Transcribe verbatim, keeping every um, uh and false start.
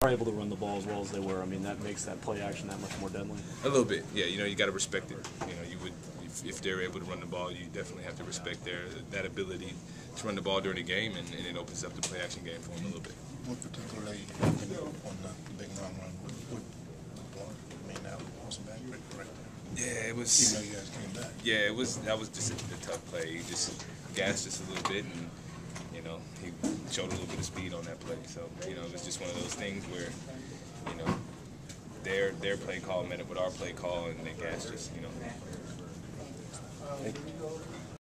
are able to run the ball as well as they were, I mean, that makes that play action that much more deadly. A little bit, yeah. You know, you got to respect it. You know, you would if, if they're able to run the ball, you definitely have to respect their that ability to run the ball during the game, and, and it opens up the play action game for them a little bit. What particularly on the big long run? What, what, I mean, that wasn't bad, correct? Yeah, it was. Even though you guys came back. Yeah, it was. That was just a, a tough play. He just gassed us a little bit, and you know, he showed a little bit of speed on that play. So you know, it was just one of those things where, you know, their their play call met up with our play call, and they gassed us. You know. Thank you.